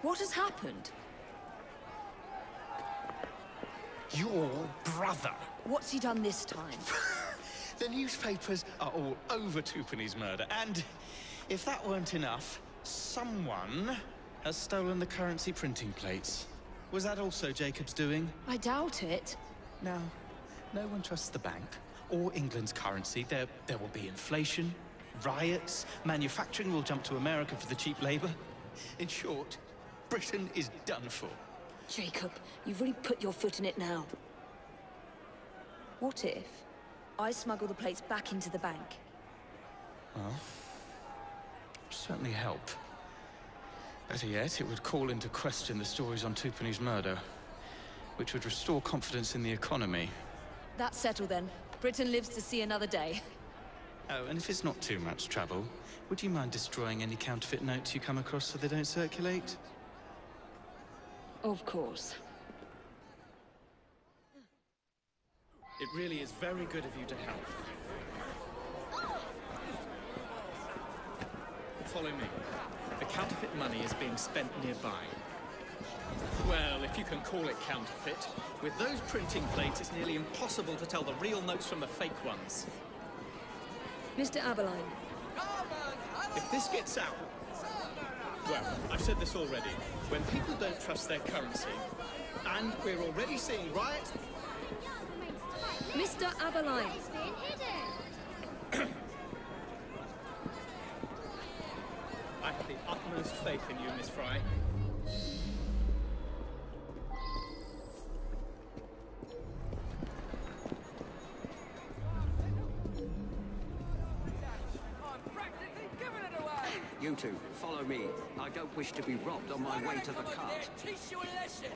What has happened? Your brother. What's he done this time? The newspapers are all over Twopenny's murder, and if that weren't enough, someone has stolen the currency printing plates. Was that also Jacob's doing? I doubt it. Now, no one trusts the bank or England's currency. There will be inflation, riots, manufacturing will jump to America for the cheap labor. In short, Britain is done for. Jacob, you've really put your foot in it now. What if I smuggle the plates back into the bank? Well, it'd certainly help. Better yet, it would call into question the stories on Twopenny's murder, which would restore confidence in the economy. That's settled then. Britain lives to see another day. Oh, and if it's not too much trouble, would you mind destroying any counterfeit notes you come across so they don't circulate? Of course. It really is very good of you to help. Follow me. The counterfeit money is being spent nearby. Well, if you can call it counterfeit, with those printing plates, it's nearly impossible to tell the real notes from the fake ones. Mr. Abberline. If this gets out... Well, I've said this already. When people don't trust their currency, and we're already seeing riots... Mr. Abberline. I have the utmost faith in you, Miss Fry. You two, follow me. I don't wish to be robbed on my way to the cart. Teach you a lesson.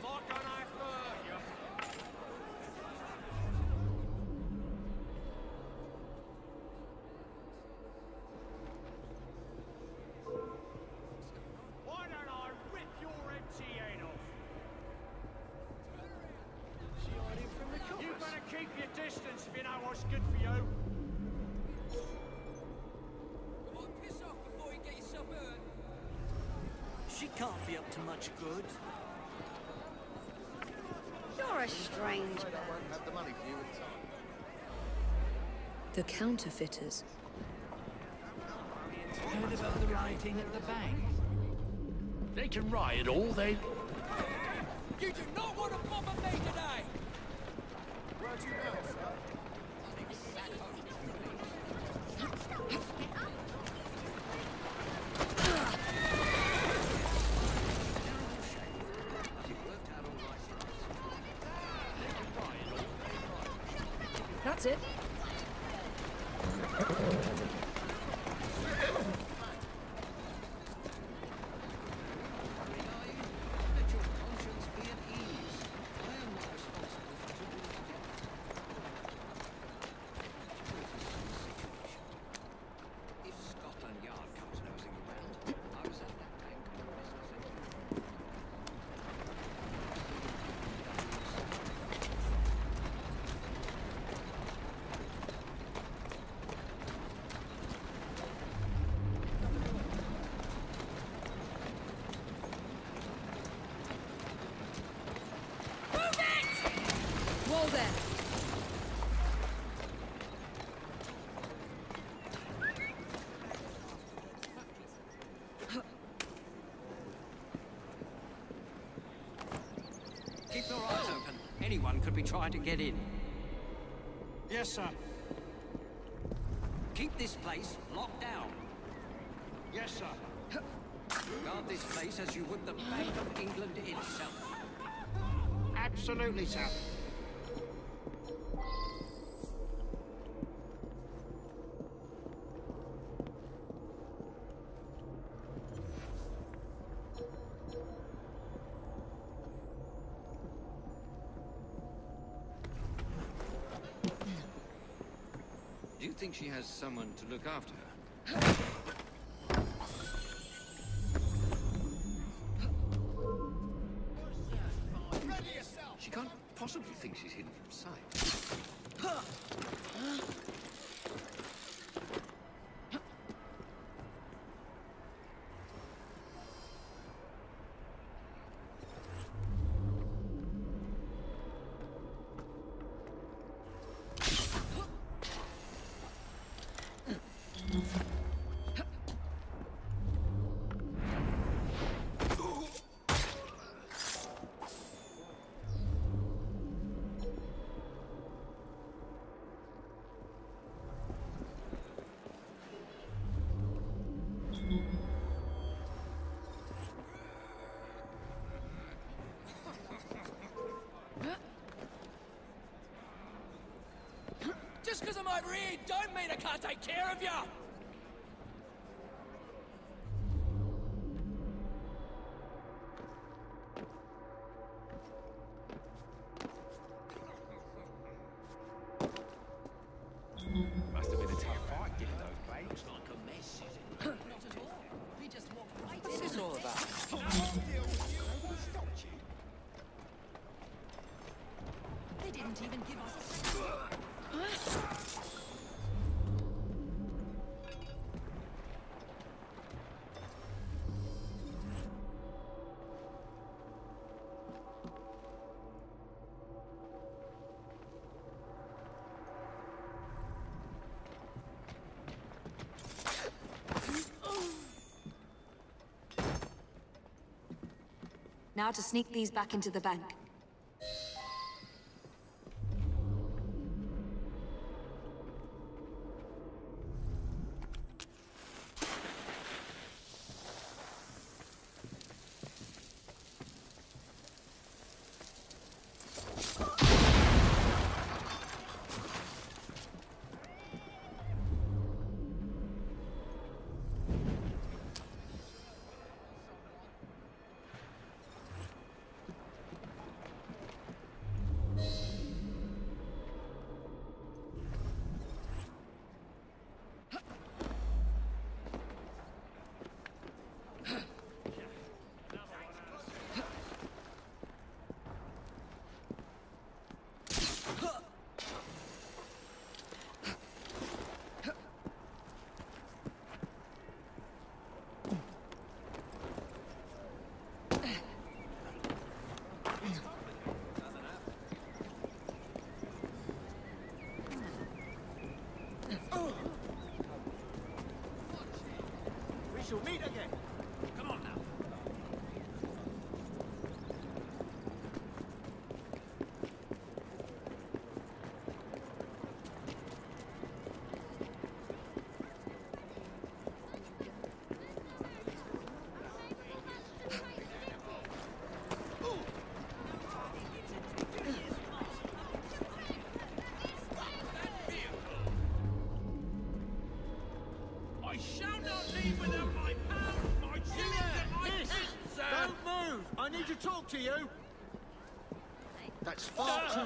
Why don't I rip your empty head off? You better keep your distance if you know what's good for you. She can't be up to much good. You're a strange bird. The counterfeiters. Heard about the rioting at the bank? They can riot all they... You do not want to bother me today! That's it. Wall there. Keep your eyes open. Anyone could be trying to get in. Yes, sir. Keep this place locked down. Yes, sir. Guard this place as you would the Bank of England itself. Absolutely, sir. Do you think she has someone to look after her? She can't possibly think she's hidden from sight. Just because I'm over here don't mean I can't take care of you! Must have been a tough fight getting those plates. Looks like a mess, is it? Not at all. We just walked right in. What's this all about? They didn't even give us a... Now to sneak these back into the bank. We shall meet again. Come on now. I shall not leave without my pound, my shillings, and my pence, sir! Don't move! I need to talk to you! That's far too...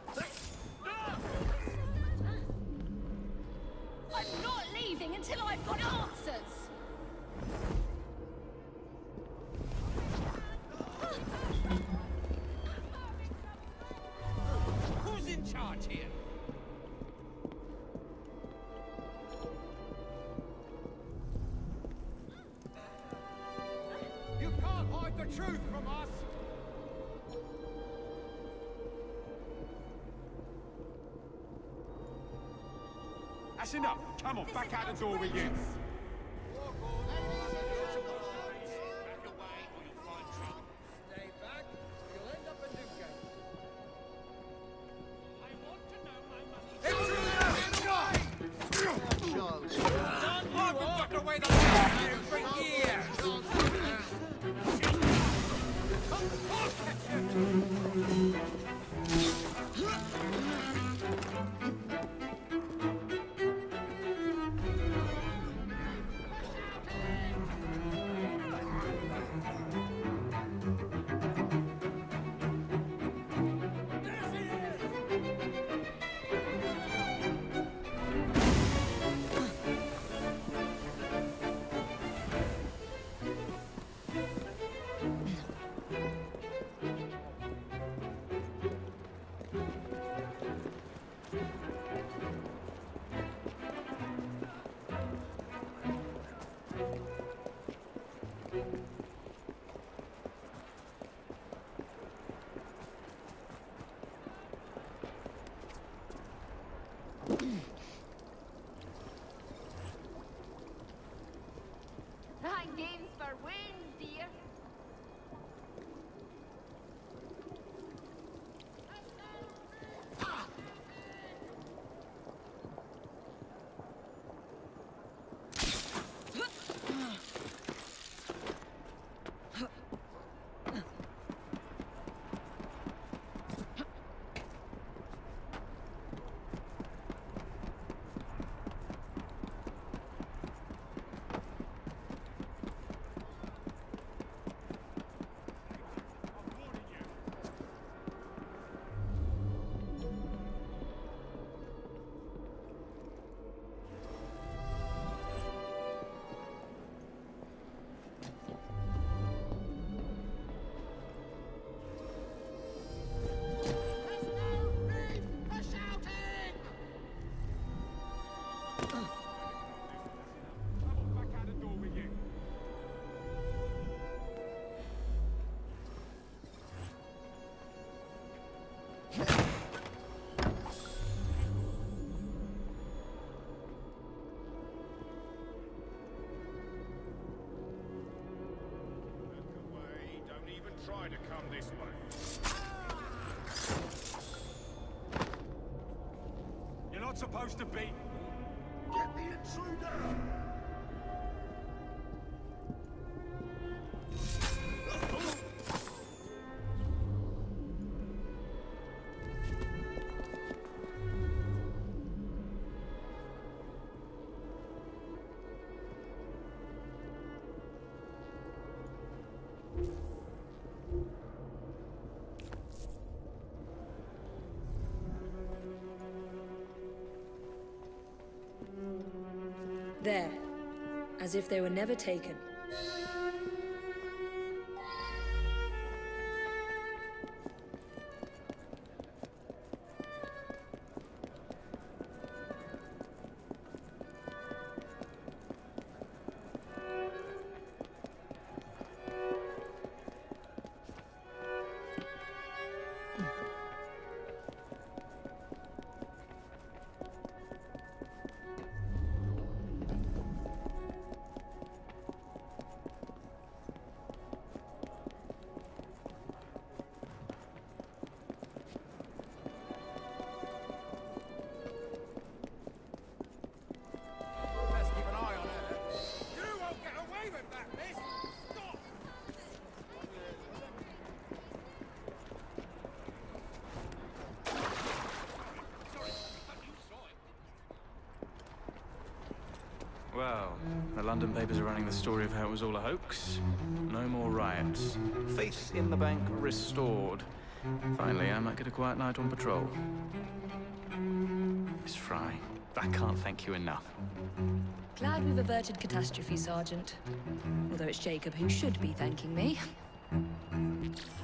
I'm not leaving until I've got answers! Who's in charge here? You can't hide the truth from us! That's enough. Come on, back out the door with you. Stay back, you'll end up in Newgate. I want to know my money. I've been tucked away the last man for years! Games for wins, dear. supposed to be? Get the intruder! There. As if they were never taken. Well, the London papers are running the story of how it was all a hoax. No more riots. Faith in the bank restored. Finally, I might get a quiet night on patrol. Miss Fry, I can't thank you enough. Glad we've averted catastrophe, Sergeant. Although it's Jacob who should be thanking me.